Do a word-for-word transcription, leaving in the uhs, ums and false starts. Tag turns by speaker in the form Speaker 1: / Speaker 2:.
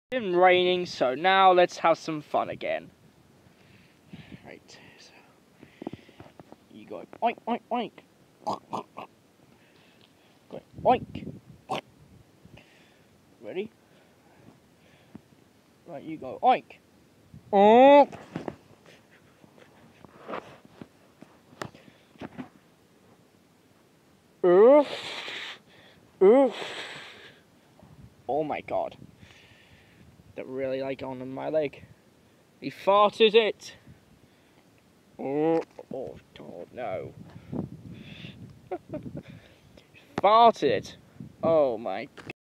Speaker 1: It's been raining, so now let's have some fun again. Right, so you go oink, oink, oink. Go oink. Ready? Right, you go oink. Oh. Oof. Oof. Oh my god. That really like on my leg. He farted it. Oh, oh, oh no. Farted. Oh my